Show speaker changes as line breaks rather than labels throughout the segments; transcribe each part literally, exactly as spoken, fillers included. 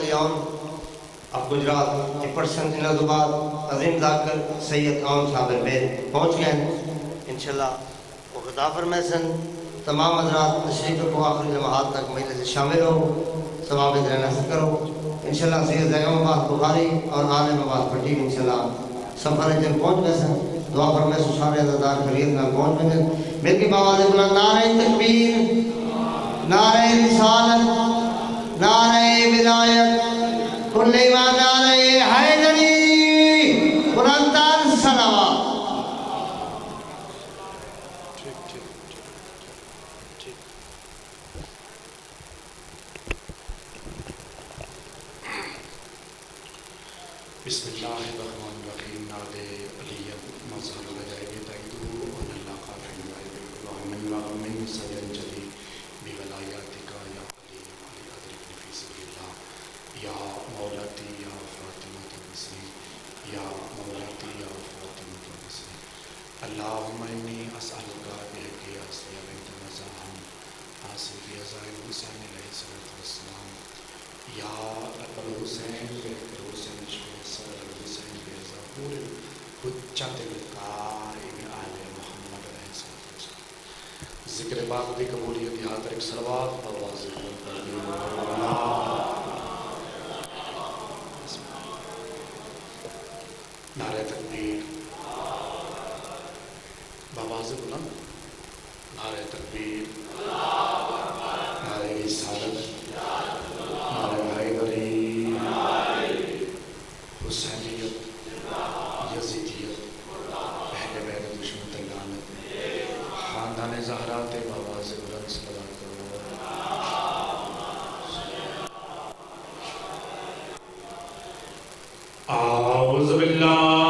یوم اب گجرات ٹپرسن جنازباد عظیم ذاکر سید عام صابر بیر پہنچ گئے ہیں انشاءاللہ وہ خدا فرمائے سن تمام حضرات تشریف کو آخری لمحات تک میلے سے شامل ہو ثواب ذرا نصب کرو انشاءاللہ سید زیغم عباس بخاری اور عالم عباس پٹیل انشاءاللہ سفر جب پہنچ گئے سن دعا فرمائے سن سارے عزادار خرید نہ پہنچ گئے میرے کی باواز بلند نعرہ تکبیر نعرہ رسالت نعرہ ولایت کل ایمان نعرہ حیدری قرآن تار صلوات
بسم اللہ الرحمن الرحیم ناد علی مظہر الجائب تائیدو ان اللہ قافل وائد اللہم اللہ من سجن جلی بولایاتک یا علی علی قدر فی سبیل اللہ یا مولاتی یا فاطمہ المسیح یا مولاتی یا فاطمہ المسیح اللہم انی اسألک بحق آسیہ بنت مزاحم آصف عزائل حسین علیہ السلام یا رب الحسین بحق حسین شکر صدر الحسین بیزا پورے حجت القائم آل محمد علیہ السلام ذکر باق دی قبولیت یہاں ایک صلوات آواز نعرہ تکبیر بآواز بلند نعرہ تکبیر نعرہ رسالت نعرہ حیدری حسینیت یزیدیت پہلے بہن دشمن تلانت خاندان زہرات بآواز بلند صلوات کرو اعوذ باللہ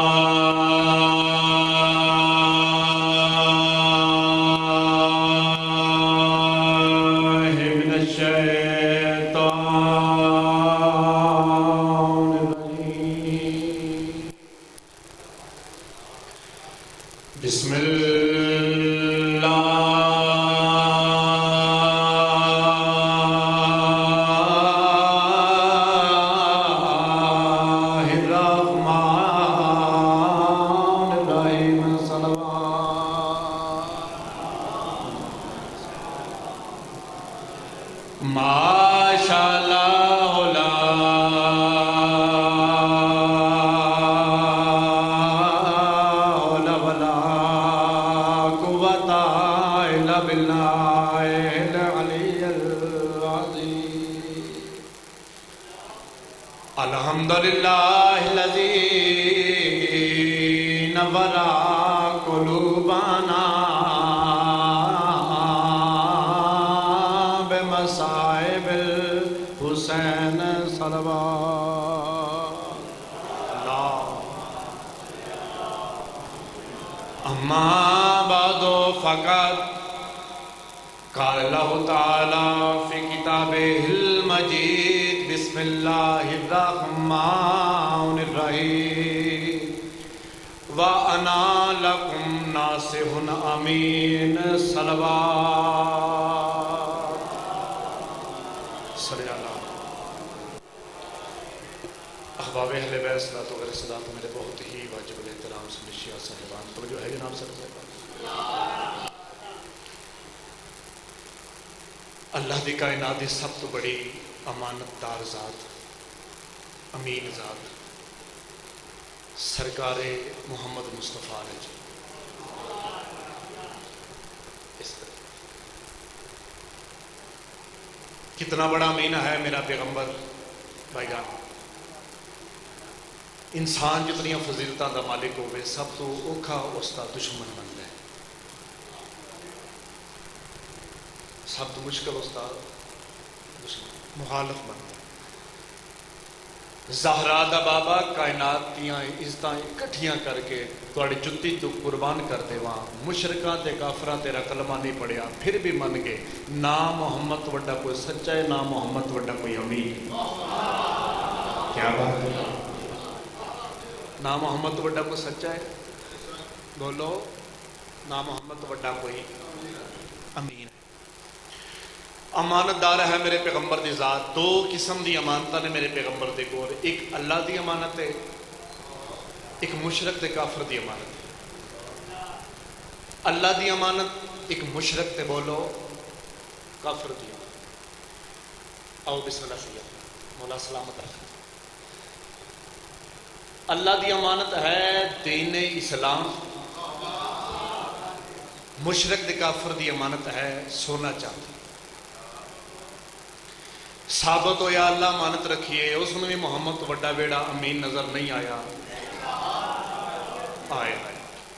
اللہ دی کائنات دی سب تو بڑی امانت دار ذات امین ذات سرکار محمد مصطفیٰ علیہ جی اس طرح کتنا بڑا امینہ ہے میرا پیغمبر بھائی جان انسان جتنی فضیلتاں دا مالک ہوئے سب تو اوکھا اس دا دشمن بنتا ہے سب تو مشکل استاد مخالف بنتا زہرا دا بابا کائنات دیاں عزتاں اکٹھیاں کر کے تواڈی جتی تو قربان کر دے وہاں مشرکاں تے کافراں تیرا کلمہ نہیں پڑھیا پھر بھی من گئے نہ محمد وڈا کوئی سچا ہے نہ محمد وڈا کوئی امین کیا بات ہے نہ محمد وڈا کوئی سچا ہے بولو نہ محمد وڈا کوئی امین ہے امانتدار ہے میرے پیغمبر دی ذات. دو قسم دی امانتاں نے میرے پیغمبر دے کول. ایک اللہ دی امانت ہے, ایک مشرک تے کافر دی امانت ہے. اللہ دی امانت ایک مشرک تے بولو کافر دی امانت. آؤ بسم اللہ سید مولا سلامت رکھنا. اللہ دی امانت ہے دین اسلام. مشرک دے کافر دی امانت ہے سونا چاندی. ثابت ہو یا اللہ امانت رکھیے, اس میں بھی محمد تو بڑا بیڑا امین نظر نہیں آیا. آئے آئے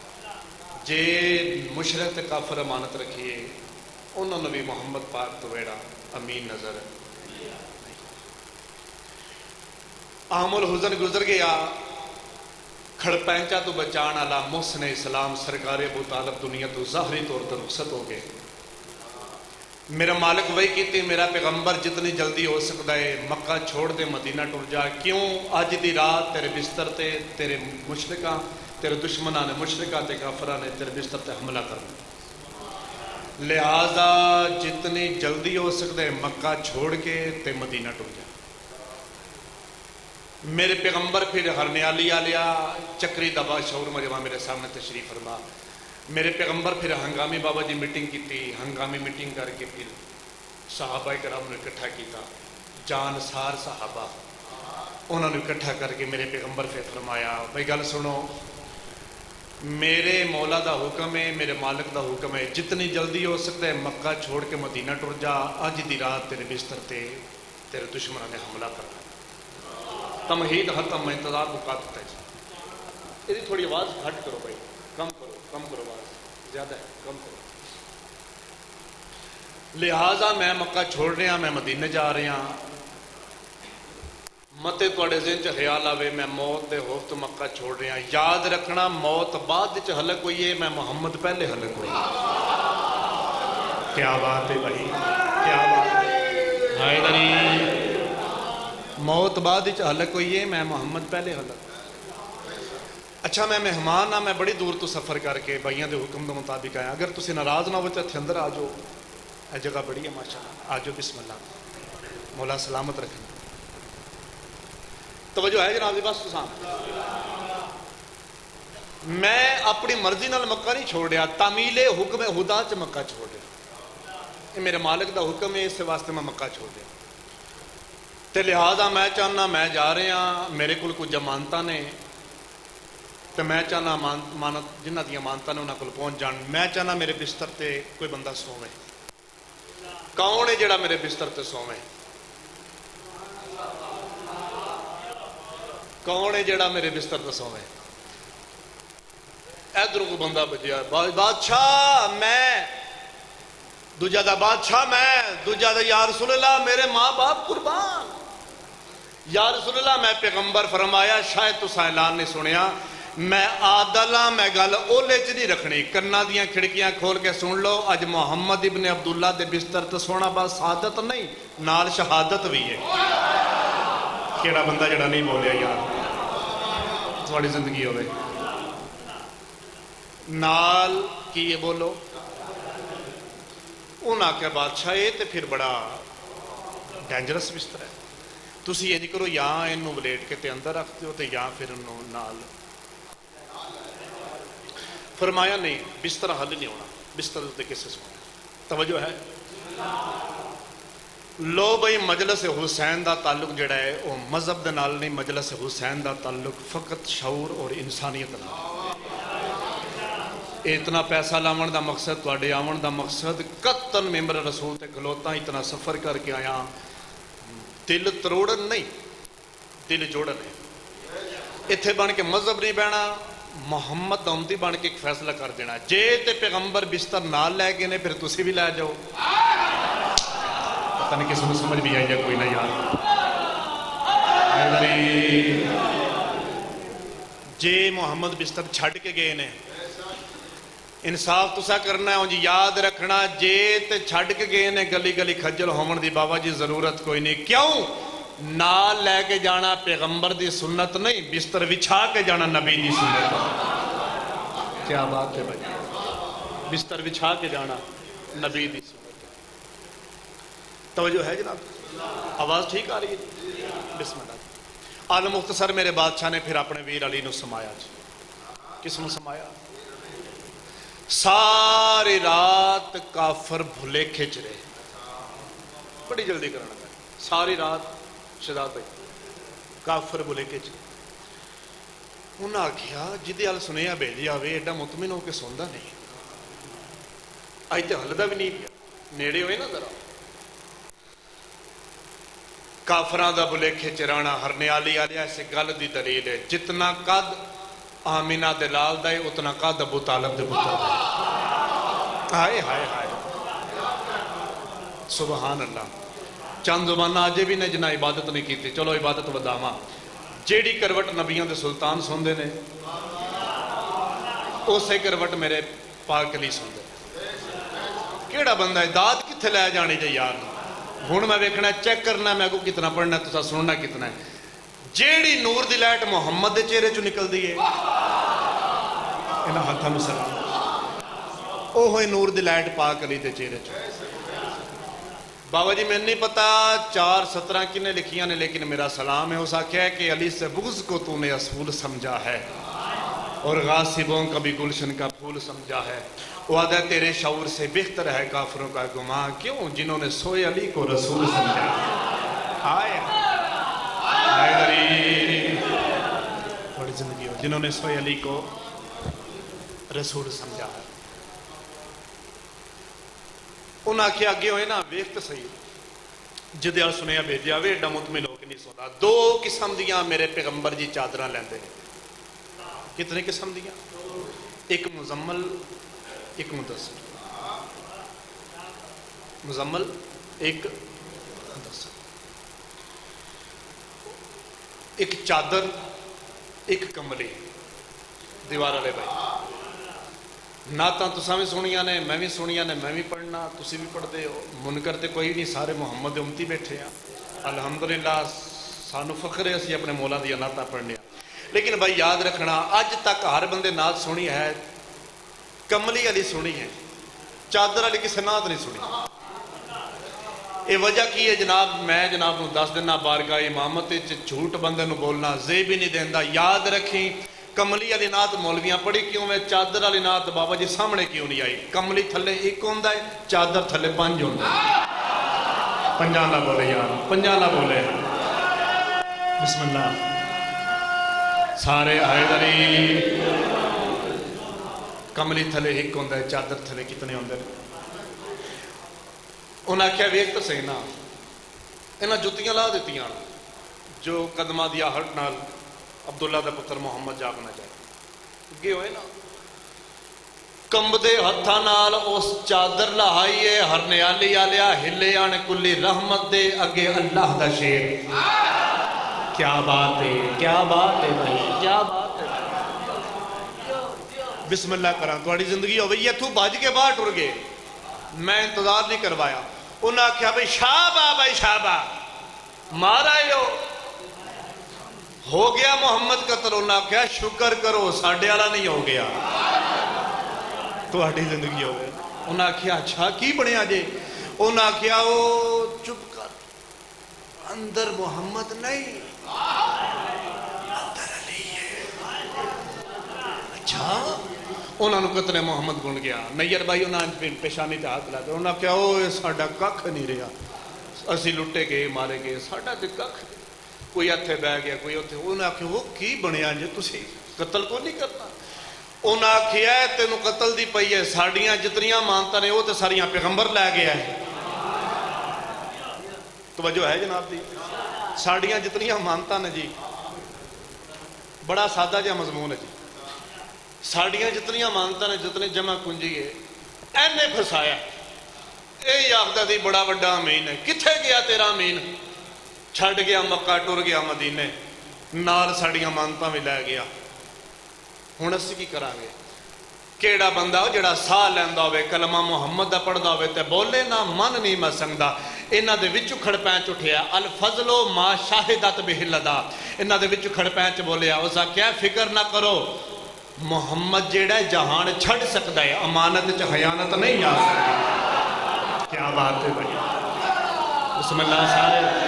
جے مشرک تے کافر امانت رکھیے, انہوں نے بھی محمد پاک تو بیڑا امین نظر نہیں. عام الحزن گزر گیا, کھڑ پینچا تو بچان والا محسن اسلام سرکار ابو طالب دنیا تو ظاہری طور پر رخصت ہو گئے. میرا مالک وہی کیتی, میرا پیغمبر جتنی جلدی ہو سکتا ہے مکہ چھوڑ دے مدینہ ٹر جا. کیوں؟ اج دی رات تیرے بستر تے تیرے مشرکاں تیرے دشمناں نے مشرکاں تے کافراں نے تیرے بستر تے حملہ کرنا. لہذا جتنی جلدی ہو سکتا ہے مکہ چھوڑ کے تے مدینہ ٹر جا. میرے پیغمبر پھر ہرنیالی آلیا چکری دبا شعور مجمع میرے سامنے تشریف فرما. میرے پیغمبر پھر ہنگامی بابا جی میٹنگ کی تھی. ہنگامی میٹنگ کر کے پھر صحابہ کرام نے اکٹھا کیتا, جان سار صحابہ انہوں نے اکٹھا کر کے میرے پیغمبر پہ فرمایا بھائی گل سنو, میرے مولا دا حکم ہے, میرے مالک دا حکم ہے, جتنی جلدی ہو سکتا ہے مکہ چھوڑ کے مدینہ ٹر جا. اج دی رات تیرے بستر تے تیرے دشمنوں نے حملہ کرنا. تمہید ختم, انتظار مقاطع ہے. یہ تھوڑی آواز گھٹ کرو بھائی, کم کرو کم کرو, آواز زیادہ ہے کم کرو. لہذا میں مکہ چھوڑ رہا, میں مدینے جا رہا. متے تھوڑے ذہن چ خیال آوے میں موت دے خوف تو مکہ چھوڑ رہا. یاد رکھنا موت بعد چ ہلک ہوئی ہے, میں محمد پہلے ہلک ہوئی. کیا بات ہے بھائی, کیا بات ہے. حیدری موت بعد چ ہلک ہوئی ہے, میں محمد پہلے ہلک. اچھا میں مہمان ہاں, میں بڑی دور تو سفر کر کے بھائیاں دے حکم دے مطابق آیا. اگر تسی ناراض نہ ہو تو اتنے اندر آ جاؤ, اے جگہ بڑی ہے ماشاءاللہ. آ جاؤ بسم اللہ, مولا سلامت رکھنا. توجہ ہے جناب, بس تساں میں اپنی مرضی نال مکہ نہیں چھوڑ رہا, تعمیل حکم خدا چ مکہ چھوڑ رہا. یہ میرے مالک دا حکم ہے, اس واسطے میں مکہ چھوڑ رہا. تے لہذا میں چاہنا میں جا رہا, میرے کول کچھ امانتاں نے, تو میں چاہنا مانت جنہ دی امانتاں نے انہاں کول پہنچ جان. میں چاہنا میرے بستر تے کوئی بندہ سووے. کون ہے جڑا میرے بستر تے سووے؟ کون ہے جڑا میرے بستر تے سووے؟ ادھروں کو بندہ بجیا, بادشاہ میں, دوجا دا بادشاہ میں, دوجا دا یا رسول اللہ میرے ماں باپ قربان. یا رسول اللہ میں پیغمبر فرمایا شاید تو اعلان نہیں سنیا, میں عادل ہاں, میں گل اولے چ نہیں رکھنی. کنا دیاں کھڑکیاں کھول کے سن لو, اج محمد ابن عبداللہ دے بستر تے سونا بس سعادت نہیں, نال شہادت بھی ہے. کیڑا بندہ جڑا نہیں بولیا یار تھوڑی زندگی ہوئے نال کی یہ بولو. انہاں آکھیا بادشاہ یہ تے پھر بڑا ڈینجرس بستر ہے, تسی یہ نہیں کرو یا انہوں ولیٹ کے تے اندر رکھتے ہو تے یا پھر انہوں نال. فرمایا نہیں, بستر حل نہیں ہونا, بستر تے کسے سونا. توجہ ہے. لو بھئی مجلس حسین دا تعلق جڑا ہے وہ مذہب دے نال نہیں, مجلس حسین دا تعلق فقط شعور اور انسانیت نال. اتنا پیسہ لاون دا مقصد, تواڈے آون دا مقصد قطن ممبر رسول تے کھلوتا, اتنا سفر کر کے آیا, دل تروڑن نہیں دل جوڑن ہے. اتھے بن کے مذہب نہیں بہنا, محمد آمدی بن کے ایک فیصلہ کر دینا. جے تے پیغمبر بستر نال لے گئے نے پھر تسی بھی لے جاؤ. پتہ نہیں کسی نے سمجھ بھی آئی یا کوئی نہ یار. جے محمد بستر چھڑ کے گئے نے, انصاف تسا کرنا ہے جی, یاد رکھنا جے تے چھڑ کے گئے نے گلی گلی کھجل ہومن دی بابا جی ضرورت کوئی نہیں. کیوں؟ نال لے کے جانا پیغمبر دی سنت نہیں, بستر بچھا کے جانا نبی دی سنت. کیا بات ہے بھائی, بستر بچھا کے جانا نبی دی سنت. توجہ ہے جناب؟ آواز ٹھیک آ رہی ہے؟ بسم اللہ۔ آل مختصر میرے بادشاہ نے پھر اپنے ویر علی نو سمایا جی۔ کس نو سمایا؟ ساری رات کافر بھلے کھچ رہے، بڑی جلدی کرنا ہے، ساری رات شہزاد بھائی کافر بھلے کھچ رہے۔ انہاں آکھیا جدی حال سنیا بھیجی آوے ایڈا مطمئن ہو کے سوندا نہیں، آج تے ہلدا بھی نہیں پیا، نیڑے ہوئے نا ذرا۔ کافران دا بھلے کھچ رانا ہرنیالی آلیا ایسے گل دی دلیل ہے، جتنا قد آمینہ دلال دائے اتنا قد ابو طالب دے بطا دائے۔ ہائے ہائے ہائے سبحان اللہ۔ چند زمانہ آجے بھی نے جنہ عبادت نہیں کی تھی، چلو عبادت ودامہ جیڑی کروٹ نبیان دے سلطان سوندے نے اسے کروٹ میرے پاک علی سوندے۔ کیڑا بندہ ہے داد کتھے لے جانی جائے یار، ہون میں ویکھنا ہے چیک کرنا ہے میں کو کتنا پڑھنا ہے تو سننا کتنا ہے۔ جیڑی نور دی لائٹ محمد دے چہرے چو نکل دیئے انہاں ہاتھا میں سلام، او ہوئے نور دی لائٹ پاک علی دے چہرے چو۔ بابا جی میں نہیں پتا چار سترہ کنے لکھیاں نے، لیکن میرا سلام ہے اس آکھیا ہے کہ علی سے بغض کو تو نے اصول سمجھا ہے اور غاصبوں کا بھی گلشن کا پھول سمجھا ہے۔ وعدہ تیرے شعور سے بہتر ہے کافروں کا گماں، کیوں جنہوں نے سوئے علی کو رسول سمجھا۔ آئے آئے دری بڑی زندگی ہو جنہوں نے سوئے علی کو رسول سمجھا ہے۔ انہاں کیا آگے ہوئے نا ویخت صحیح جدیال سنیا بھیجیا وے ایڈا مطمئن ہو کے نہیں سونا۔ دو قسم دیاں میرے پیغمبر جی چادرہ لیندے ہیں۔ کتنے قسم دیاں؟ ایک مزمل ایک مدثر، مزمل ایک مدثر، ایک چادر ایک کملی۔ دیوار والے بھائی ناتاں تساں بھی سنیاں نے میں بھی سنیاں نے میں بھی پڑھنا تسی بھی پڑھ دے ہو، منکر تے کوئی نہیں، سارے محمد امتی بیٹھے ہیں الحمدللہ، سانو فخر ہے اسی اپنے مولا دیا ناتاں پڑھنے ہیں۔ لیکن بھائی یاد رکھنا اج تک ہر بندے نات سنی ہے، کملی علی سنی ہے، چادر علی کسی نات نہیں سنی۔ اے وجہ کی ہے جناب، میں جناب نو دس دینا بارگاہ امامت جھوٹ بندے نو بولنا زی بھی نہیں دیندہ۔ یاد رکھیں کملی علی نات مولویاں پڑھی کیوں میں، چادر علی نات بابا جی سامنے کیوں نہیں آئی؟ کملی تھلے ایک ہوندہ ہے، چادر تھلے پانچ ہوندہ ہے۔ پنجاں نہ بولے یار، پنجاں نہ بولے۔ بسم اللہ۔ سارے حیدری کملی تھلے ایک ہوندہ ہے، چادر تھلے کتنے ہوندے ہیں؟ انہاں کیا ویک تو صحیح نا، انہاں جتیاں لا دیتیاں جو قدمہ دیا ہٹ نال عبداللہ دا پتر محمد جاگنا جائے گے ہوئے نا، کمبدے ہتھا نال اس چادر لہائیے ہر نیالی آلیا ہلے آنے کلی رحمت دے اگے اللہ دا شیر۔ کیا بات ہے، کیا بات ہے بھائی، کیا بات ہے۔ بسم اللہ کران تھوڑی زندگی ہو بھئی یہ تو باج کے باہر ٹر گئے، میں انتظار نہیں کروایا۔ انہاں کیا بھئی شابہ بھائی شابہ مارا یو ہو گیا محمد قتل۔ انہاں کیا شکر کرو ساڑھے والا نہیں ہو گیا، تھوڑی زندگی ہو گئے۔ انہاں کیا اچھا کی بڑھے آجے؟ انہاں کیا وہ چپ کر، اندر محمد نہیں اندر علی ہے۔ اچھا انہوں نے قتل محمد گن گیا۔ نیر بھائی انہوں نے پیشانی تے ہاتھ لاتے، انہوں نے کہا اوہ ساڑھا ککھ نہیں رہا، اسی لٹے گئے مارے گئے، ساڑھا تے ککھ کوئی اتھے بہ گیا کوئی اتھے۔ انہوں نے کہا وہ کی بنے آنجے تسی قتل کو نہیں کرنا؟ انہوں نے کہا ہے تینوں قتل دی پئی ہے، ساڑھیاں جتنیاں مانتا نے وہ تے ساڑھیاں پیغمبر لے گیا ہے۔ توجہ ہے جناب دی، ساڑھیاں جتنیاں مانتا نے جی، بڑا سادہ جا مضمون ہے جی، ساڑھیاں جتنیاں مانتا نے جتنے جمع کنجی ہے اینے پھسایا۔ اے یافتہ دی بڑا بڑا امین ہے، کتھے گیا تیرا امین؟ چھڑ گیا مکہ ٹر گیا مدینے، نال ساڑھیاں مانتا میں لے گیا۔ ہن اسی کی کرا گے؟ کیڑا بندہ ہو جڑا ساہ لیندہ ہوئے کلمہ محمد دا پڑھ دا ہوئے تے بولے نا من نہیں میں سنگدہ۔ انہاں دے وچو کھڑ پینچ اٹھیا الفضلو ما شاہدت بہلدہ، انہاں دے وچو کھڑ پینچ بولیا اسا کیا فکر نہ کرو محمد جیڑا جہان چھڑ سکتا ہے، امانت چ خیانت نہیں آ سکتی۔ کیا بات ہے بھائی، بسم اللہ سارے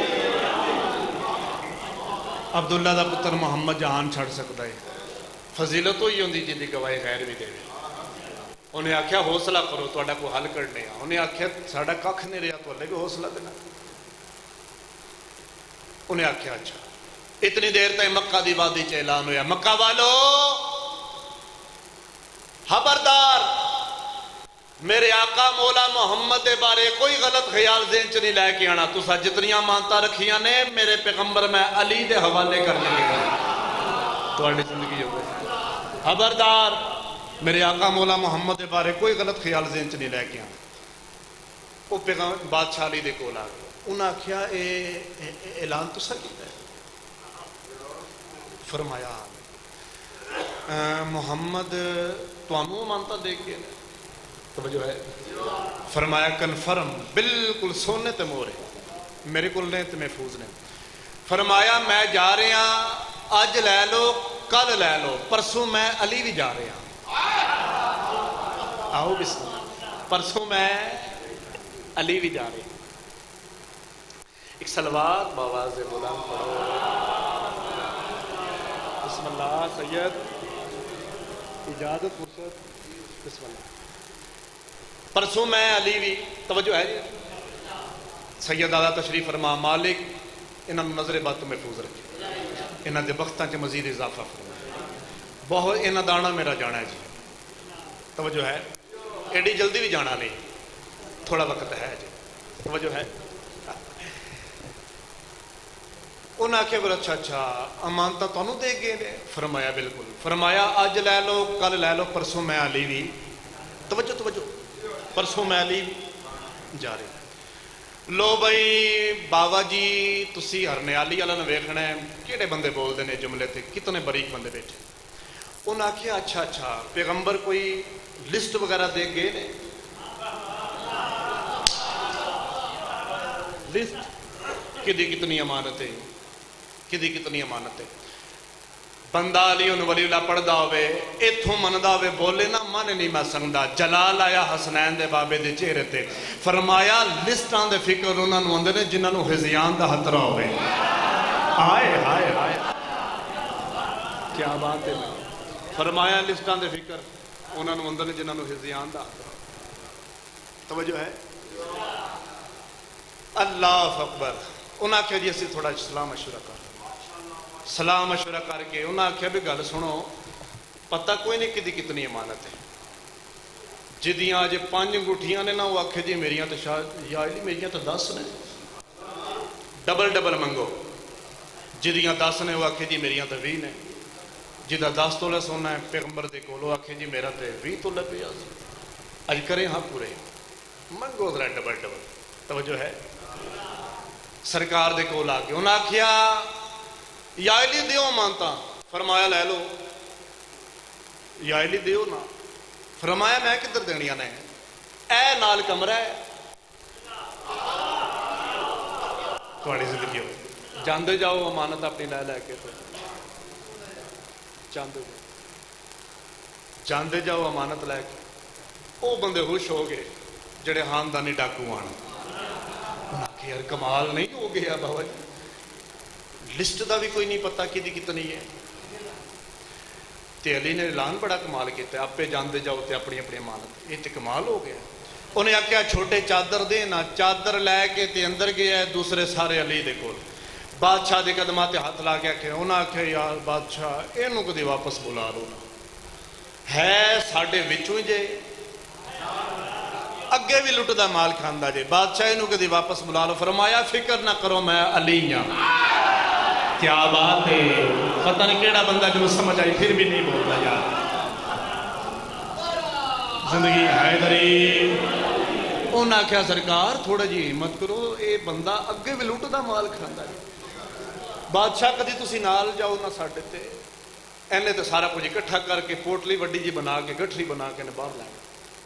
عبداللہ دا پتر محمد جہان چھڑ سکتا ہے فضیلت ہوئی ہوندی جن دی گواہی غیر بھی دے انہیں آکھیا حوصلہ کرو تو کو حل کرنے ہیں انہیں آکھیا ساڑا ککھ نہیں رہا تو اللہ بھی حوصلہ دینا انہیں آکھیا اچھا اتنی دیر تک مکہ دی وادی چ اعلان ہویا مکہ والو خبردار میرے آقا مولا محمد دے بارے کوئی غلط خیال ذہن چ نہیں لے کے آنا تسا جتنیاں مانتا رکھیاں نے میرے پیغمبر میں علی دے حوالے کرنے لگا تواڈی زندگی ہو گئی خبردار میرے آقا مولا محمد دے بارے کوئی غلط خیال ذہن چ نہیں لے کے آنا وہ پیغمبر بادشاہ علی دے کول آ گیا انہاں آکھیا اے اعلان تسا کیتا ہے فرمایا محمد تانوں مانتا دے کے توجہ ہے فرمایا کنفرم بالکل سونے تے مورے میرے کول نے تے محفوظ نے فرمایا میں جا رہا اج لے لو کل لے لو پرسوں میں علی بھی جا رہا آؤ بسم اللہ پرسوں میں علی بھی جا رہا ایک سلوات باواز بلند پڑھو بسم اللہ سید اجازت فرصت بسم اللہ پرسوں میں علی بھی توجہ ہے جی سید آدھا تشریف فرما مالک انہاں نظر بات محفوظ رکھے انہاں دے وقتاں چ مزید اضافہ فرما بہت انہاں دانا میرا جانا ہے جی توجہ ہے ایڈی جلدی بھی جانا نہیں تھوڑا وقت ہے جی توجہ ہے انہاں آکھیا بول اچھا اچھا امانتاں تانوں دے گئے نے فرمایا بالکل فرمایا اج لے لو کل لے لو پرسوں میں علی بھی توجہ توجہ پرسوں میں علی جا رہے لو بھائی بابا جی تسی ہرنیالی والا نے ویکھنا ہے کیڑے بندے بول دے نے جملے تے کتنے باریک بندے بیٹھے انہاں آکھیا اچھا اچھا پیغمبر کوئی لسٹ وغیرہ دے گئے نے لسٹ کدی کتنی امانتیں کدی کتنی امانتیں بندہ علی ان ولی اللہ پڑھ دا ہوئے ایتھوں من دا ہوئے بولے نا من نہیں میں سنگدا جلال آیا حسنین دے بابے دے چہرے تے فرمایا لسٹان دے فکر انہاں نو اندر نے جنہاں نو ہزیان دا خطرہ ہوئے آئے آئے آئے کیا بات ہے فرمایا لسٹان دے فکر انہاں نو اندر نے جنہاں نو ہزیان دا خطرہ توجہ ہے اللہ اکبر انہاں کہا جی اسی تھوڑا سلام مشورہ کر سلام مشورہ کر کے انہاں آکھیا بھی گل سنو پتہ کوئی نہیں کدی کتنی امانت ہے جدیاں آج پانچ انگوٹھیاں نے نا وہ آکھے جی میریاں تو شاید یا علی میریاں تو دس نے ڈبل ڈبل منگو جدیاں دس نے وہ آکھے جی میریاں تو بھی نے جدہ دس تولے سونا ہے پیغمبر دے کولو آکھے جی میرا تے بھی تولے پیا اج کریں ہاں پورے منگو ذرا ڈبل ڈبل توجہ ہے سرکار دے کول آ کے انہاں آکھیا یا علی دیو مانتا فرمایا لے لو یا علی دیو نا فرمایا میں کدھر دینیاں نے اے نال کمرہ ہے تھوڑی زندگی ہو جاندے جاؤ امانت اپنی لے لے کے تو جاندے جاؤ جاندے جاؤ امانت لے کے او بندے خوش ہو گئے جڑے خاندانی ڈاکو آن انہاں کہ یار کمال نہیں ہو گیا بابا جی لسٹ دا بھی کوئی نہیں پتا کدی کتنی ہے تے علی نے اعلان بڑا کمال کیتا ہے آپ پہ جاندے جاؤ تے اپنی اپنی امانت یہ تے کمال ہو گیا انہیں آکھیا چھوٹے چادر دے نا چادر لے کے تے اندر گیا ہے دوسرے سارے علی دے کول بادشاہ دے قدمات تے ہاتھ لا کے آکھیا انہاں آکھیا یار بادشاہ اینوں کدی واپس بلا لو ہے ساڈے وچوں جے اگے بھی لٹ دا مال کھاندا جے بادشاہ اینوں کدی واپس بلا لو فرمایا فکر نہ کرو میں علی ہاں کیا بات ہے پتہ نہیں کیڑا بندہ جو سمجھ آئی پھر بھی نہیں بولتا یار زندگی حیدری انہاں کیا سرکار تھوڑا جی ہمت کرو اے بندہ اگے بھی لٹ دا مال کھاندا ہے بادشاہ کدی تسی نال جاؤ نہ ساڈے تے اینے تے سارا کچھ اکٹھا کر کے پوٹلی وڈی جی بنا کے گٹھری بنا کے نے باہر لے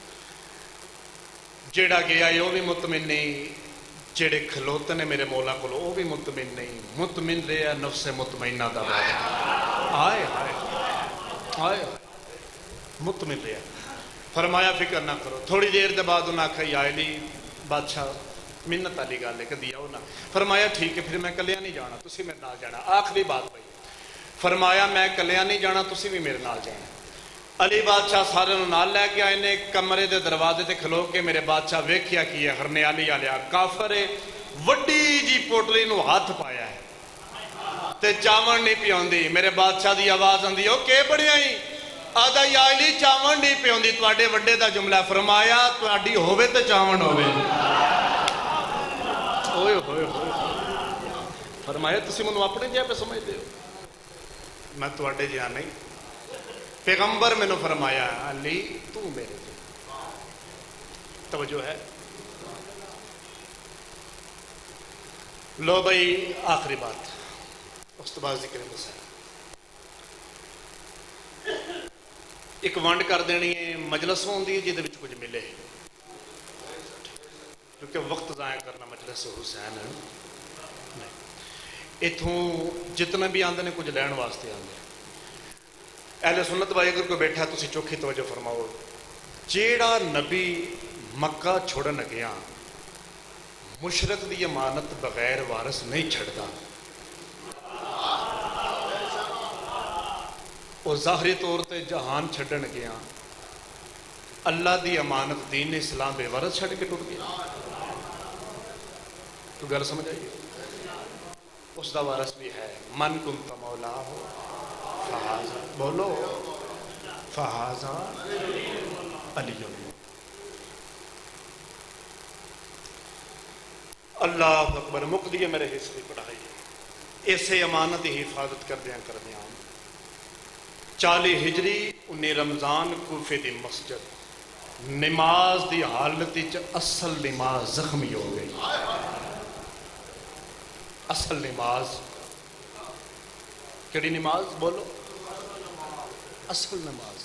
جیڑا گیا یہ وہ بھی مطمئن نہیں جیڑے کھلوتے نے میرے مولا کو وہ بھی مطمئن نہیں مطمئن رہا نفس مطمئنہ دا آئے آئے آئے مطمئن رہا فرمایا فکر نہ کرو تھوڑی دیر دے بعد انہاں کہا یا علی بادشاہ منت والی گل ہے کدی آؤ نہ. فرمایا ٹھیک ہے پھر میں کلیا نہیں جانا, تسی میرے نال جانا. آخری بات بھائی, فرمایا میں کلیا نہیں جانا, تسی بھی میرے نال جانا. علی بادشاہ سارے نال لے کے آئے نے, کمرے دے دروازے تے کھلو کے میرے بادشاہ ویکھیا کی ہے, ہرنیالی والیا کافر ہے, وڈی جی پوٹلی نو ہاتھ پایا ہے تے چاون نہیں پیوندی. میرے بادشاہ دی آواز آندی او کہ بڑیا ہی آدھا یا علی چاون نہیں پیوندی, تواڈے وڈے دا جملہ. فرمایا تواڈی ہووے تے چاون ہووے. اوئے ہوئے ہوئے. فرمایا تسی منوں اپنے جہا پہ سمجھدے ہو, میں تواڈے جہا نہیں. پیغمبر میں نے فرمایا علی تو میرے تے. توجہ ہے. لو بھائی آخری بات, اس تو بعد ذکر مسائل. ایک ونڈ کر دینی ہے, مجلس ہوندی ہے جہدے وچ کچھ ملے, کیونکہ وقت ضائع کرنا مجلس حسین ہے نہیں. اتوں جتنے بھی آندے نے کچھ لین واسطے آندے. اہل سنت بھائی اگر کوئی بیٹھا تسی چوکھی توجہ فرماؤ, جیڑا نبی مکہ چھوڑن گیا مشرق دی امانت بغیر وارث نہیں چھڑدا. وہ ظاہری طور تے جہان چھڑن گیا, اللہ دی امانت دین اسلام بے وارث چھڑ کے ٹر گیا. تو گل سمجھ آئیے, اس دا وارث بھی ہے. من کنت مولا ہو فہذا, بولو فہذا علی. اللہ اکبر. مک دیے میرے حصے کی پڑھائی, ایسے امانت ہی حفاظت کر دیا کر دیا. چالی ہجری انی رمضان کوفے دی مسجد, نماز دی حالت اصل نماز زخمی ہو گئی. اصل نماز کیڑی نماز بولو, اصل نماز.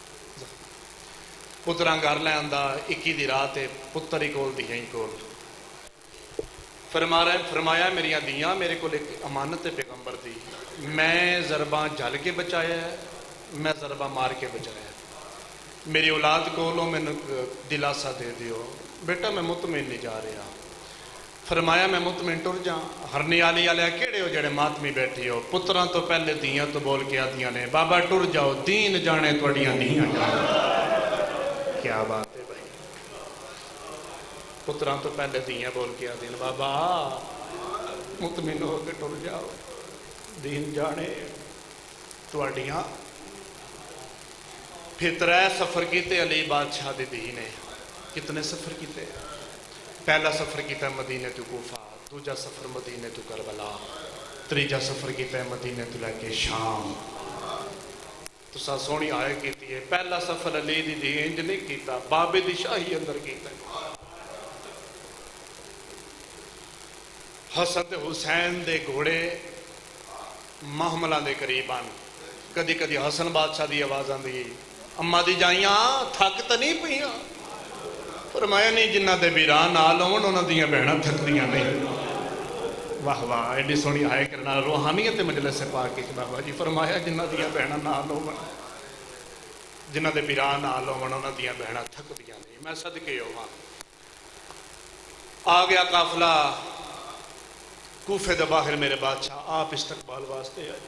پتراں گھر لے آندا, اکی دی رات پتر ہی کول دی ہی کول. فرما رہا ہے, فرمایا میری دیاں میرے کو ایک امانت پیغمبر دی, میں ضرباں جھل کے بچایا ہے, میں ضربہ مار کے بچایا. میری اولاد کو لو میں دلاسا دے دیو, بیٹا میں مطمئن نہیں جا رہا. فرمایا میں مطمئن ٹر جا. ہرنی آلی آلیا کیڑے ہو جڑے ماتمی بیٹھی ہو, پتراں تو پہلے دیاں تو بول کے آدیاں نے بابا ٹر جاؤ, دین جانے توڑیاں دیاں جانے. کیا بات ہے بھائی, پتراں تو پہلے دیاں بول کے آدیاں بابا مطمئن ہو کے ٹر جاؤ, دین جانے توڑیاں. پھر ترے سفر کیتے علی بادشاہ دے دین نے. کتنے سفر کیتے؟ پہلا سفر کیتا ہے مدینے تو کوفہ, دوجا سفر مدینے تو کربلا, تریجا سفر کیتا ہے مدینے تو لے کے شام. تو سا سونی آئے کیتی ہے. پہلا سفر علی دی دی انج نہیں کیتا, بابے دی شاہی اندر کیتا ہے. حسن حسین دے گھوڑے محملہ دے قریبان. کدی کدی حسن بادشاہ دی آواز آندی, اماں دی جائیاں تھک تو نہیں پئیاں. فرمایا نہیں, جنہ دے بیران نال ہون انہاں دیاں بہناں تھکدیاں نہیں. واہ واہ, ایڈی سونی آئے کرنا روحانیت مجلس پاک کی. واہ واہ جی. فرمایا جنہ دیاں بہناں نال ہون, جنہ دے بیران نال ہون انہاں دیاں بہناں تھکدیاں نہیں. میں صدقے ہوواں. آ گیا قافلہ کوفے دے باہر. میرے بادشاہ آپ استقبال واسطے آئے,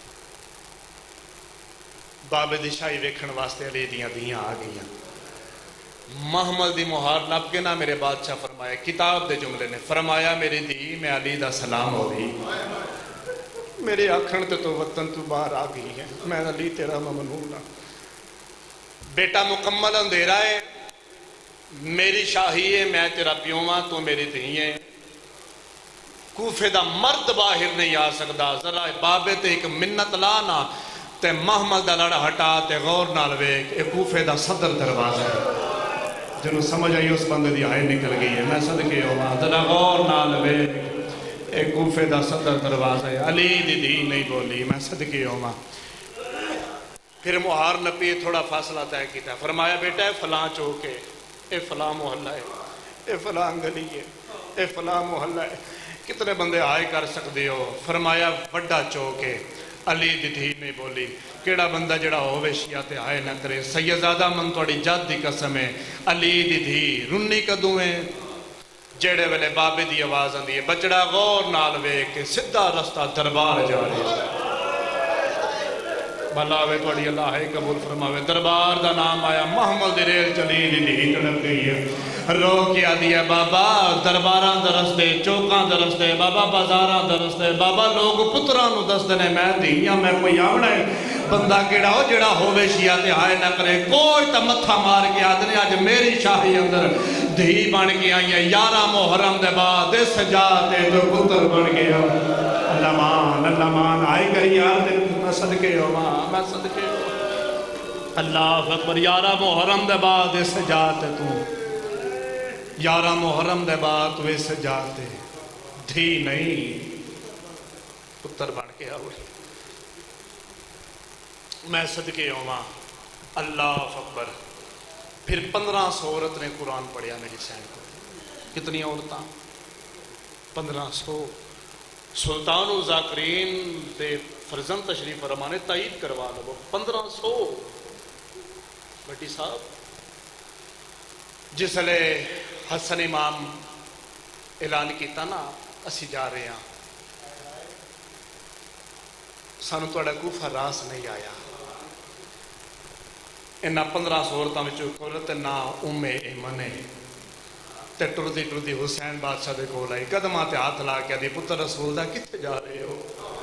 بابے دی شاہی ویکھن واسطے علی دیاں دیاں آ گئیاں. محمد دی مہار نپ کے نہ میرے بادشاہ فرمایا, کتاب دے جملے نے فرمایا میری دی میں علی دا سلام ہو گئی. میرے آکھن تے تو وطن تو باہر آ گئی ہے, میں علی تیرا ممنون ہاں. بیٹا مکمل اندھیرا ہے, میری شاہی ہے, میں تیرا پیوں ہاں, تو میری دھی ہے. کوفے دا مرد باہر نہیں آ سکتا. ذرا بابے تے ایک منت لانا تے محمد دا لڑا ہٹا تے غور نال ویکھ, اے کوفے دا صدر دروازہ ہے. جنہوں سمجھ آئی اس بندے دی آئے نکل گئی ہے. میں صدقے ہوواں, ذرا غور نال ویکھ, اے کوفے دا صدر دروازہ ہے. علی دی دی نہیں بولی. میں صدقے ہوواں. پھر مہار نپی, تھوڑا فاصلہ طے کیتا. فرمایا بیٹا اے فلاں چوک ہے, اے فلاں محلہ ہے, اے فلاں گلی ہے, اے فلاں محلہ ہے. کتنے بندے آئے کر سکتے ہو؟ فرمایا وڈا چوک ہے. علی دی دھی نہیں بولی. کیڑا بندہ جڑا ہووے شیعہ تے آئے نہ کرے. سیدزادہ من توڑی جد دی قسم ہے, علی دی دھی رنی کدوں ہے, جڑے ویلے بابے دی آواز آندی ہے بچڑا غور نال ویکھ کے سیدھا رستہ دربار جا رہا ہے بلاوے توڑی اللہ ہے قبول فرماوے دربار دا نام آیا محمد دی ریل چلی دی نہیں تڑپ گئی ہے رو کیا دیا بابا درباراں دا رستے چوکاں دا رستے بابا بازاراں دا رستے بابا لوگ پتراں نو دستے نے میں دیاں میں کوئی آونا ہے بندہ کیڑا ہو جڑا ہووے شیعہ تے ہائے نہ کرے کوئی تا متھا مار کے آدھنے آج میری شاہی اندر دھی بن کے آئی ہے یارہ محرم دے بعد سجاتے تو پتر بن گیا اللہ مان اللہ مان آئی کری یار دے میں صدقے ہو ماں میں صدقے ہو اللہ اکبر یارہ محرم دے بعد سجاتے تو یارہ محرم دے بعد تو سجاتے دھی نہیں پتر بن کے آوڑی میں صدقے ہو ماں اللہ اکبر پھر پندرہ سو عورت نے قرآن پڑھیا میری سین کو کتنی عورتاں پندرہ سو سلطان و ذاکرین تے فرزند تشریف فرمانے تائید کروا لو پندرہ سو بٹی صاحب جس لے حسن امام اعلان کیتا نا اسی جا رہے ہیں سانو توڑا کوفہ راس نہیں آیا انہا پندرہ سو عورتاں میں چوکولت نا ام ایمنے تے ٹردی ٹردی حسین بادشاہ دے کول آئی قدمہ تے ہاتھ لا کے دی پتر رسول دا کتے جا رہے ہو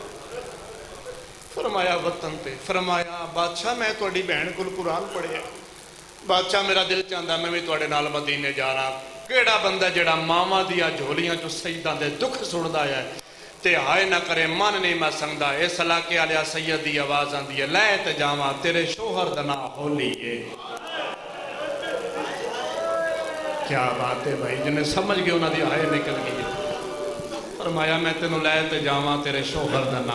فرمایا وطن تے فرمایا بادشاہ میں توڑی بہن کل قرآن پڑھے بادشاہ میرا دل چاندہ میں بھی توڑے نال مدینے جا رہا کیڑا بندہ جڑا ماما دیا جھولیاں جو سیدہ دے دکھ سڑدا ہے تے ہائے نہ کرے من نہیں میں سنگدہ اس علاقے آلیا سید دی آواز آن دی ہے لے تے جاواں تیرے شوہر دنا ہولی ہے کیا بات ہے بھائی جنہیں سمجھ گئے انہاں دی ہائے نکل گئی فرمایا میں تینوں لے تے جاواں تیرے شوہر دنا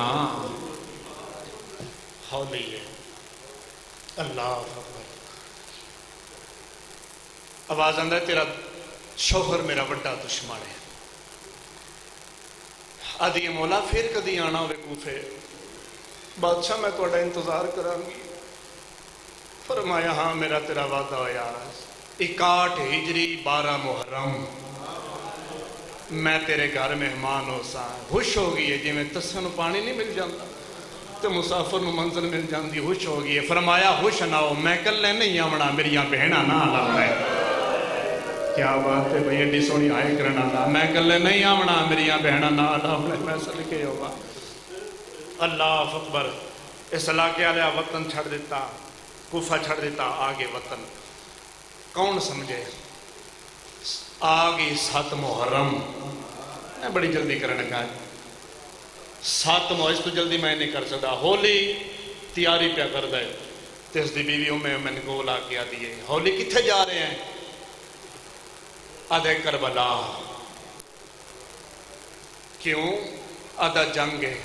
ہولی ہے اللہ اکبر آواز آن دی تیرا شوہر میرا بڑا دشمن ہے آدھی مولا پھر کدی آنا ہوئے کوفے بادشاہ میں توڑا انتظار کرانگی فرمایا ہاں میرا تیرا وعدہ ہویا اکاٹھ ہجری بارہ محرم میں تیرے گھر مہمان ہو سا خوش ہوگی ہے جی میں تسن پانی نہیں مل جاندہ تو مسافر نو منزل مل جاندی خوش ہوگی ہے فرمایا خوش نہ ہو میں کل لے نہیں آمنا میری بہنہ نہ آلہ ہے کیا بات ہے بھئی ایڈی سونی آئے کرنا دا میں کلے نہیں آمنا میریاں بہنہ نہ آلہ میں صدقے ہوگا اللہ اکبر اس علاقے آلیا وطن چھڑ دیتا کوفہ چھڑ دیتا آگے وطن کون سمجھے آگے سات محرم میں بڑی جلدی کرنے کا ہے سات محرم اس تو جلدی میں نہیں کر سکتا ہولی تیاری پیا کر دے تیس دی بیویوں میں میں نے گولا کیا دیئے ہولی کتھے جا رہے ہیں آدھے کربلا کیوں آدھا جنگ ہے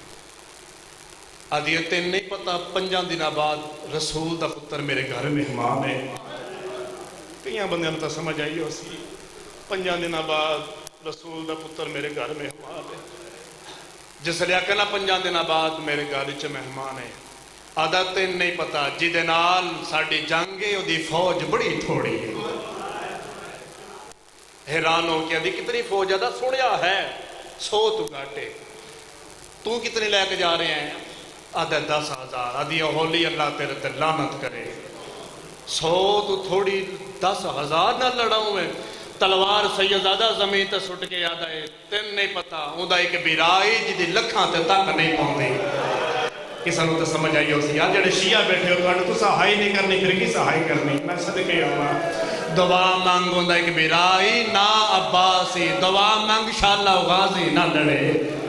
آدھی تین نہیں پتا پنجان دن بعد رسول دا پتر میرے گھر میں مہمان ہے کئیاں بندیاں تا سمجھ آئی ہو سی پنجان دن بعد رسول دا پتر میرے گھر میں مہمان ہے جس لیا کہنا پنجان دن بعد میرے گھر چ مہمان ہے آدھا تین نہیں پتا جی دنال ساڑی جنگ ہے دی فوج بڑی تھوڑی ہے حیران ہو کیا دی کتنی فوج آدھا سنیا ہے سو تو گاٹے تو کتنی لے کے جا رہے ہیں آدھا دس ہزار آدھی ہولی اللہ تیرے تے لعنت کرے سو تو تھوڑی دس ہزار نہ لڑاؤں میں تلوار سیدزادہ زمین تے سٹ کے یاد آئے تین نہیں پتا ہوں دا ایک بیرائی جدی لکھاں تے تک نہیں پاؤں کسا نو تے سمجھ آئی ہو سی یاد جڑے شیعہ بیٹھے ہو تو تو سہائی نہیں کرنی پھر کی سہائی کرنی میں صدقے ہوا دعا مانگ ہوں دا ایک بیرائی نا عباسی دعا مانگ شاءاللہ غازی نہ لڑے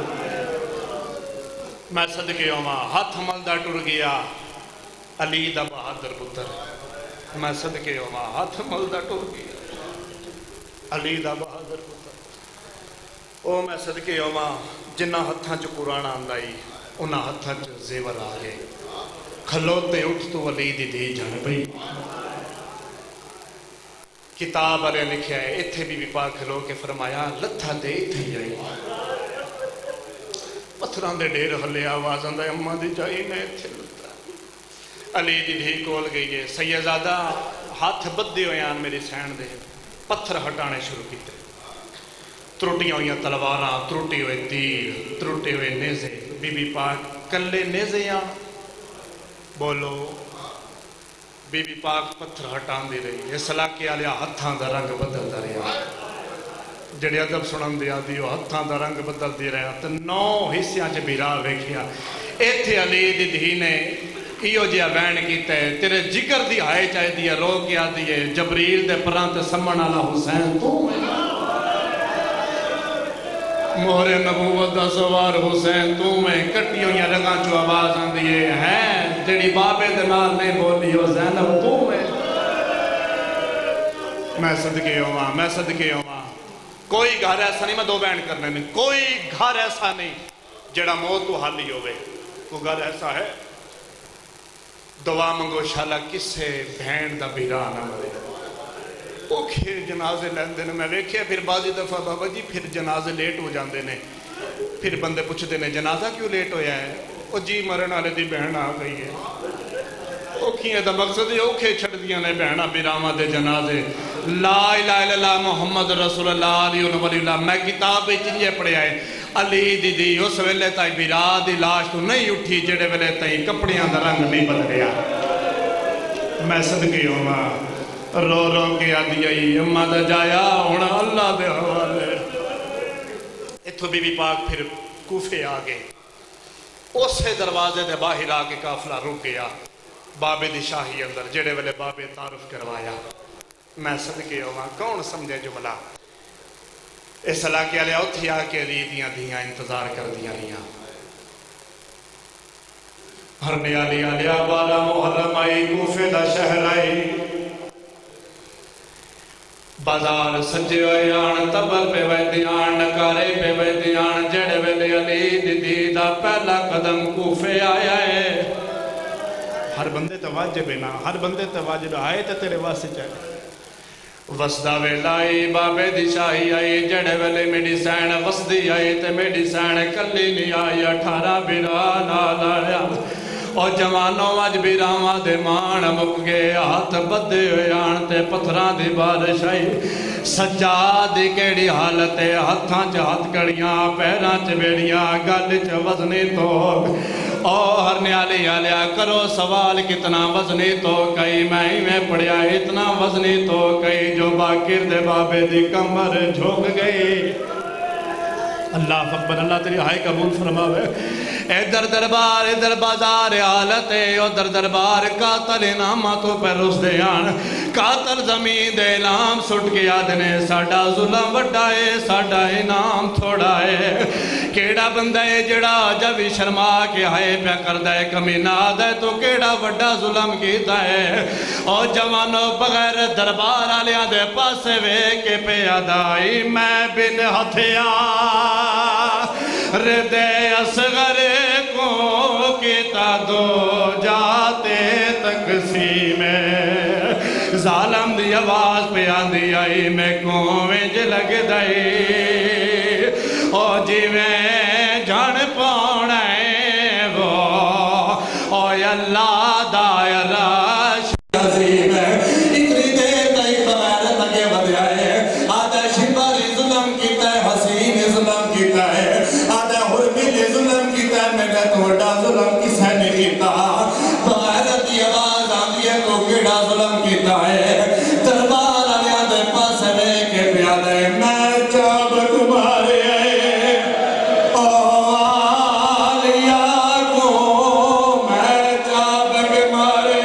میں صدقے ہوا ہاتھ ملدہ ٹر گیا علی دا بہادر پتر میں صدقے ہوا ہاتھ ملدہ ٹر گیا علی دا بہادر پتر او میں صدقے ہوا جنہ ہتھاں چ قرآن آندائی انہا ہتھاں چ زیور آگے کھلوتے اٹھ تو علی دی دی جان پئی کتاب علیہ لکھیا ہے اتھے بھی بھی پاک کھلو کے فرمایا لتھا دے اتھے جائی پتھران دے ڈیر ہلے آواز آندہ اممہ دی جائی میں اتھے لتا علی دی دھی کول گئی ہے سیدزادہ ہاتھ بد دے ہویان میری سین دے پتھر ہٹانے شروع کیتے त्रुटियां हुई तलवारां, त्रुटे हुए तीर, त्रुटे हुए नेज़े। बीबी पाक कल्ले नेज़े आ बोलो। बीबी पाक पत्थर हटांदी रही। इस इलाके वाले हत्थां दा रंग बदलदा रहा। जेड़े अदब सुनन दे आदी हत्थां दा रंग बदलदी रहा। तो नौ हिस्सियां च बिरा वेखिया। इत्थे अली दी धी ने इहो जिहा बैन कीता है, तेरे जिगर दी हाय चाहिदी है, रो के आदी है जबरील दे परां ते सम्मण वाला हुसैन तू मोहरे नबूवत दा सवार हुसैन तू में। कट्टी हुई रगां चो आवाज आंदी है, है जेड़ी बाबे दे नाल नहीं बोली ओ ज़ैनब तू में। मैं सदके होवां, मैं सदके होवां। कोई घर ऐसा नहीं, मैं दो बैन करने में, कोई घर ऐसा नहीं जेड़ा मौत तो हाली होवे। कोई घर ऐसा है दुआ मंगो शाला किसे भैन दा बिरा ना मरे। औखे जनाजे लैंदे ने। मैं वेख्या फिर बाजी दफा बाबा जी फिर जनाजे लेट हो जाते ने। फिर बंदे पुछते ने जनाजा क्यों लेट होया है? ओ जी मरण वाले दी बहन आ गई है। औखियां दा मकसद है औखे छड़दियां ने बहना बिरावां दे जनाजे। ला इलाहा इल्लल्लाह मुहम्मद रसूलुल्लाह अलैहि वसल्लम। मैं किताब विच इंजे पढ़िया है अली दीदी उस वेले ताई बिरा दी लाश तो नहीं उठी जेड़े वेले ताई कपड़ियां दा रंग नहीं बदलिया। मैं सदके होवां। रो रो के आदी आई अम्मा दा जाया हुण अल्लाह दे हवाले। इत्थों बीबी पाक फिर कूफे आ गए। उसे दरवाजे दे बाहर आके काफला रुक गया बाबे दी शाही अंदर जेड़े वेले बाबे तारुफ करवाया। मैं सदके होवां। कौन समझे जुमला? इस इलाके वाले उत्थे आके अली दियां धियां इंतजार कर दियां रहियां। हरने आली आलिया बाला मुहर्रम आई कूफे दा शहर आई। बाजार सजे होए आन तबल पे वैदे आन नकारे पे वैदे आन। जेड़े वेले अली दीदी दा पहला कदम कूफे आया है। हर बंदे ते वाजिब है ना, हर बंदे ते वाजिब आए ते तेरे वास्ते चाहे वसदा वेला आई बाबे दी शाही आई। जड़े वेले मेरी सैन वसदी आई ते मेरी सैन कली नहीं आई। अठारह बिरा नाल आया और जवानों अज बिरावां दे मान मुक गए। हाथ बद्धे होए आन ते पत्थरां दी बारिश आई। सज्जाद दी केड़ी हालत है? हत्थां च हथकड़ियां, पैरां च बेड़ियां, गल च वजनी तोग। ओ हरने आली आलिया करो सवाल कितना वजनी तो कई। मैं में पढ़िया इतना वजनी तो कई जो बाकिर दे बाबे दी कमर झुक गई। अल्लाह अकबर। अल्लाह तेरी हाय कबूल फरमावे। इधर दरबार इधर बाजार हालत है। उधर दरबार कातल इनामा तो पर रुसदे आन। कातल जमीन दे इनाम सुट के आदे ने साडा जुल्म वड्डा है साडा इनाम थोड़ा है। केड़ा बंदा है जेड़ा जब भी शर्मा के हाय प्या करदा है कमीना आदा तो केड़ा वड्डा जुल्म कीता है। और जवानों बगैर दरबार वालियां दे पासे वेख के पे आदाई मैं बिन हथियार दे असगर को किता दो जाते तकसीम में। जालम दी आवाज पे आंदी आई मैं कोवें ज लग दई। ओ जिवें जान पाउणा है वो ओ अल्लाह दा राश अजीम है। इतनी देर तक कमाल लगे वधिया है। आदा शिबारी जुल्म कीता है, हसीन जुल्म कीता है, आदा हुरमी ने जुल्म कीता है। मेरा तो बड़ा जुल्म किसे ने कीता? भारत की आवाज आंदी है तो केड़ा जुल्म कीता है? दरबार वालियां दे पास वेख के प्यादा है मैं चाबक मारे ओ आलिया को मैं चाबक मारे।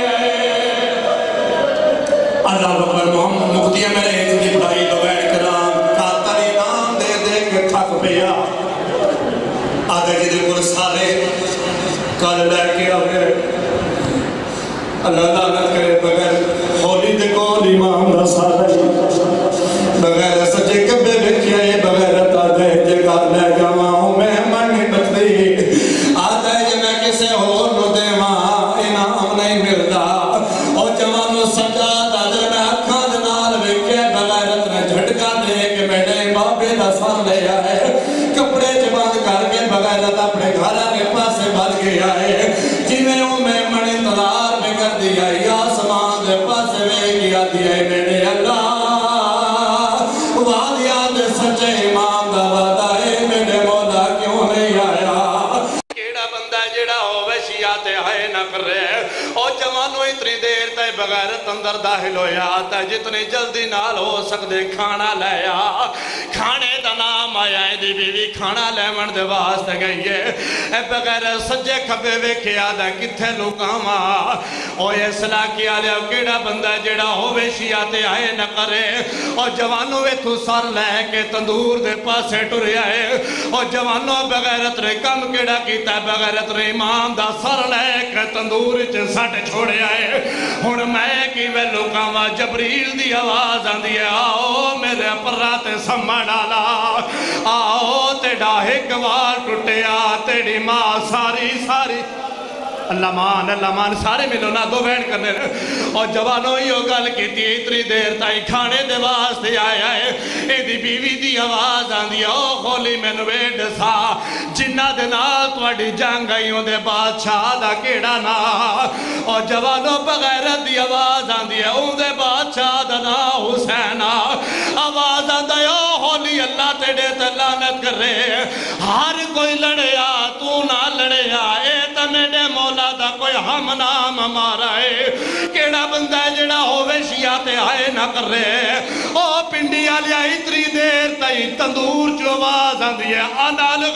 अल्लाह अकबर। मोहम्मद मुफ्ती मेरे हिंद की भाई लोग कराम कातल इनाम दे दे के थक पिया। आधे जिदे कोल सारे कल लैके आवे अल्लाह लानत करे बगैर होली दे कोल इमाम दा सारा बगैर सच्चे कब्बे वेखिया ये बगैर तादे जे कर ले जावां मैं मन नहीं बचदी। आधा जे मैं किसे होर नु देवां इनाम नहीं मिलदा। और जवानों सच्चा तादे मैं अखां दे नाल वेखिया बगैरत ने झटका दे के मेरे बाबे दा सर ले आए। कपड़े च बंद करके बगैरत अपने घाला के पासे भर गया है। जिवें ओ मैं मन इंतजार में कर दिया आसमान दे पासे वेख दिया मेरे अल्लाह वादिया दे सच्चे इमाम
بغیرت اندر داخل ہویا تا جتنی جلدی نال ہو سکتے کھانا لیا کھانے دا نام آیا دی بیوی کھانا لے من دے واسطے گئی ہے اے بغیر سجے کھبے ویکھے آدھا کتھے لوکاما او اصلاح کیا لیا کیڑا بندہ جڑا ہووے شیعہ تے آئے نہ کرے اور جوانوں وے تو سر لے کے تندور دے پاسے ٹرے آئے اور جوانوں بغیرت رے کم کیڑا کیتا بغیرت رے امام دا سر لے کے تندور چ سٹ چھوڑے آئے ہن میں کی وے لوکاں جبریل دی آواز آندی ہے آؤ میرے پرا تے سما ڈالا آؤ تے ڈاہے گوار ٹوٹیا تیری ماں ساری ساری اللہ مان اللہ مان سارے ملو نہ دو بین کرنے اور جوانوں ہی ہو گل کی تھی اتنی دیر تائی کھانے دے واسطے آیا ہے اے دی بیوی دی آواز آن دیا او خولی میں نویڈ سا جنہ دے نال توڑی جنگ آئیوں دے بادشاہ دا کیڑا نا اور جوانوں بغیرت دی آواز آن دیا اون دے بادشاہ دا نا حسینہ آواز آن دیا او خولی اللہ تیڑے تلانت کر رہے ہر کوئی لڑیا تو نہ لڑیا اے تا میڈے مولا دا کوئی ہم نام ہمارا ہے کیڑا بندہ جڑا ہووے شیعہ تے آئے نہ کر رہے او پنڈی آلیا اتری دیر تائی تندور جو آواز آن دیئے انال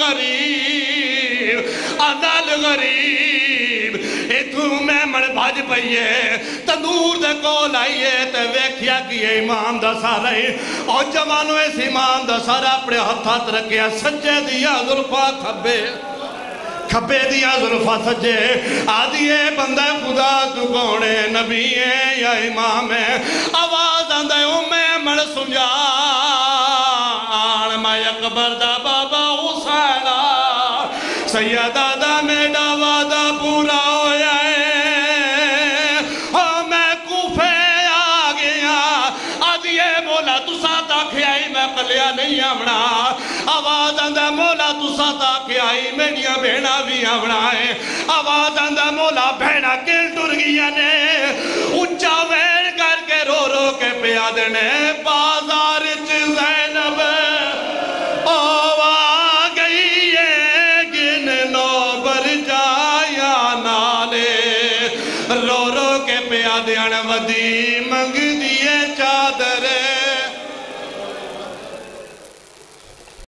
غریب انال غریب اتھو میں مڑ بھاج پئیے تندور دے کول آئیے تے ویکھیا کیے امام دا سارا ہی اور جوانو اس امام دا سارا اپنے ہتھات رکھیا سجے دیا ظلفہ کھبے کھبے دیا ظلفہ سجے آدھیے بندہ خدا تو کونے نبی ہے یا امام ہے آواز آندھے ہوں میں مڑ سنجان میں اکبر دا بابا حسینہ سیدہ دا میڈا وعدہ پورا ہویا ہے ہاں میں کوفے آ گیا آدھیے مولا تو ساتھ آکھے آئی میں قلعہ نہیں آمنا آواز آندھا مولا تو ساتھ آکھے آئی میڈیاں بھیڑا بھی آمنا ہے آواز آندھا مولا بھیڑا کل ٹر گیا نے اچھا ویر کر کے رو رو کے پیادنے بازار چ زینب آوا گئی ہے گن نو بر جایا نالے رو رو کے پیادنے ودی منگ